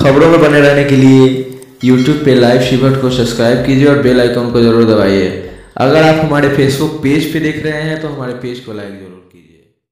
खबरों में बने रहने के लिए YouTube पे लाइव शिवर्ट को सब्सक्राइब कीजिए और बेल आइकन को जरूर दबाइए। अगर आप हमारे फेसबुक पेज पे देख रहे हैं तो हमारे पेज को लाइक जरूर कीजिए।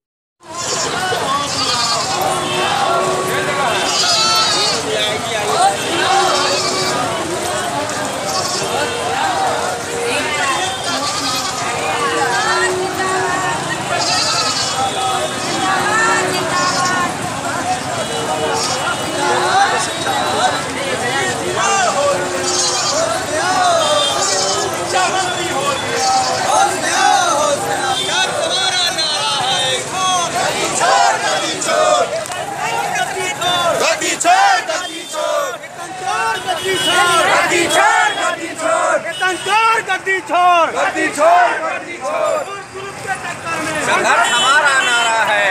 संघर्ष हमारा नारा है।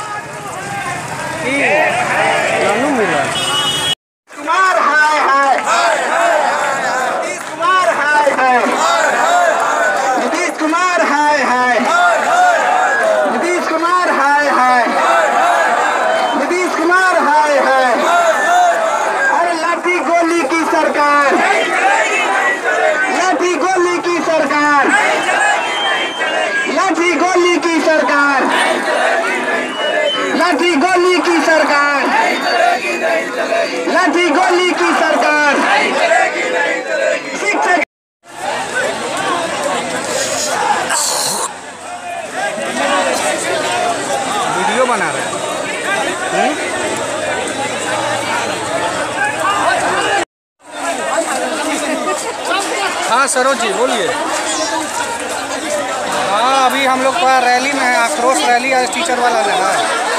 कुमार हाय हाय, नीतीश कुमार हाय हाय, नीतीश कुमार हाय हाय, नीतीश कुमार हाय हाय, नीतीश कुमार हाय हाय। अरे लाठी गोली की सरकार, लाठी गोली की सरकार, लाठी गोली की सरकार, लाठी गोली की सरकार, लाठी गोली की सरकार। शिक्षक वीडियो बना रहे हैं। हाँ सरोज जी बोलिए। हाँ अभी हम लोग का रैली में है, आक्रोश रैली आज टीचर वाला लगा है।